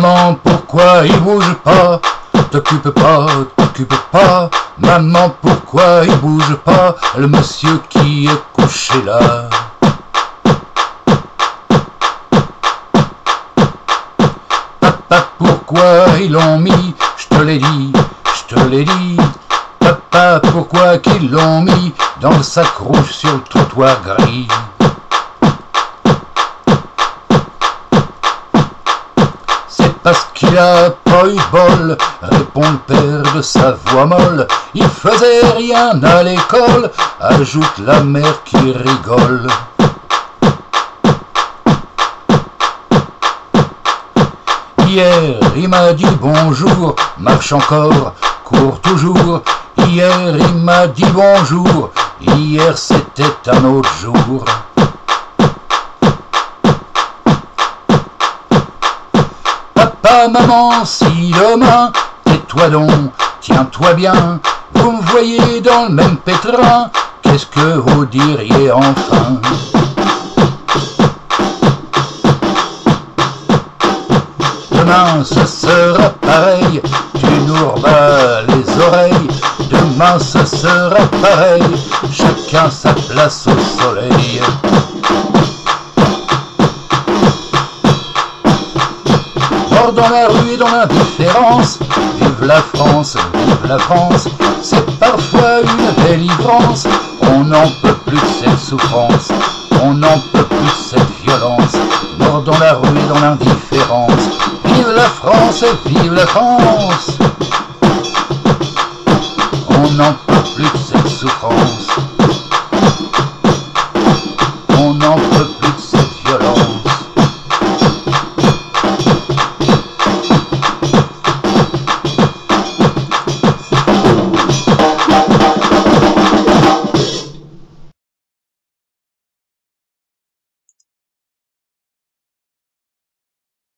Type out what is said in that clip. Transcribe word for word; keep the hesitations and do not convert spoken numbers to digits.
Maman, pourquoi il bouge pas? T'occupe pas, t'occupe pas. Maman, pourquoi il bouge pas? Le monsieur qui est couché là. Papa, pourquoi ils l'ont mis? Je te l'ai dit, je te l'ai dit. Papa, pourquoi qu'ils l'ont mis dans le sac rouge sur le trottoir gris? C'est parce qu'il a pas eu bol, répond le père de sa voix molle. Il faisait rien à l'école, ajoute la mère qui rigole. Hier, il m'a dit bonjour, marche encore, cours toujours. Hier, il m'a dit bonjour, hier c'était un autre jour. Papa, maman, si demain, tais-toi donc, tiens-toi bien, vous me voyez dans le même pétrin, qu'est-ce que vous diriez enfin? Demain ce sera pareil, tu nous rebats les oreilles. Demain ce sera pareil, chacun sa place au soleil. Mort dans la rue et dans l'indifférence, vive la France, vive la France. C'est parfois une délivrance, on n'en peut plus de cette souffrance, on n'en peut plus de cette violence. Mort dans la rue et dans l'indifférence, vive la France et vive la France. On n'en peut plus de cette souffrance.